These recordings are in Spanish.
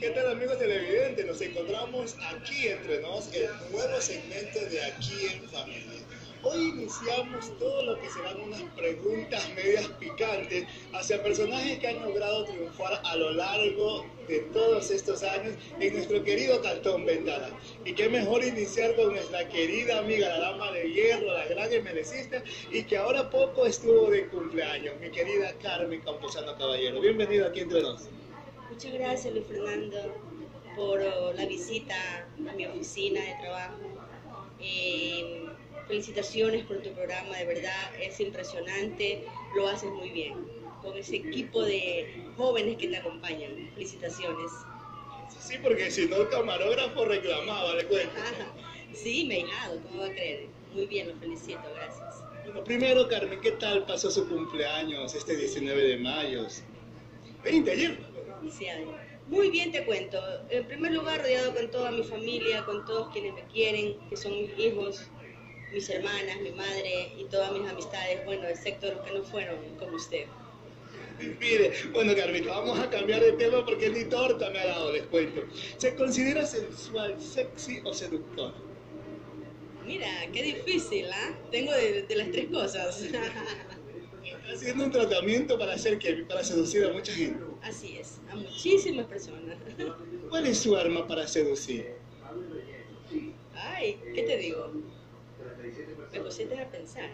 ¿Qué tal, amigos televidentes? Nos encontramos aquí entre nos, el nuevo segmento de Aquí en Familia. Hoy iniciamos todo lo que serán unas preguntas medias picantes hacia personajes que han logrado triunfar a lo largo de todos estos años en nuestro querido Cantón Ventana. Y qué mejor iniciar con nuestra querida amiga, la dama de hierro, la gran emelecista, y que ahora poco estuvo de cumpleaños, mi querida Carmen Campuzano Caballero. Bienvenida aquí entre nos. Muchas gracias, Luis Fernando, por la visita a mi oficina de trabajo. Felicitaciones por tu programa, de verdad es impresionante, lo haces muy bien, con ese equipo de jóvenes que te acompañan. Felicitaciones. Sí, porque si no el camarógrafo reclamaba, le cuento. Sí, me he hijado, ¿cómo va a creer? Muy bien, lo felicito, gracias. Bueno, primero, Carmen, ¿qué tal pasó su cumpleaños este 19 de mayo? 20 ayer. Sí, muy bien, te cuento. En primer lugar, rodeado con toda mi familia, con todos quienes me quieren, que son mis hijos, mis hermanas, mi madre y todas mis amistades, bueno, excepto los que no fueron como usted. Mire, bueno, Carmen, vamos a cambiar de tema porque ni torta me ha dado, les cuento. ¿Se considera sensual, sexy o seductor? Mira, qué difícil, ¿ah? Tengo de las tres cosas. Está haciendo un tratamiento para hacer que para seducir a mucha gente. Así es, a muchísimas personas. ¿Cuál es su arma para seducir? Ay, ¿qué te digo? Me pusiste a pensar.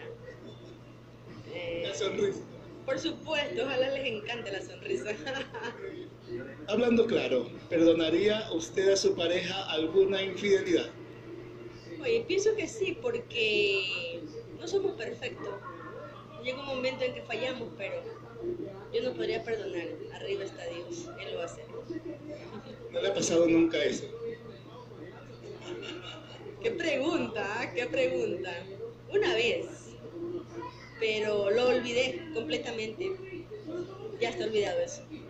La sonrisa. Por supuesto, ojalá les encante la sonrisa. Hablando claro, ¿perdonaría usted a su pareja alguna infidelidad? Oye, pienso que sí, porque no somos perfectos. Llega un momento en que fallamos, pero yo no podría perdonar. Arriba está Dios, Él lo hace. ¿No le ha pasado nunca eso? ¿Qué pregunta? ¿Ah? ¿Qué pregunta? Una vez, pero lo olvidé completamente. Ya está olvidado eso.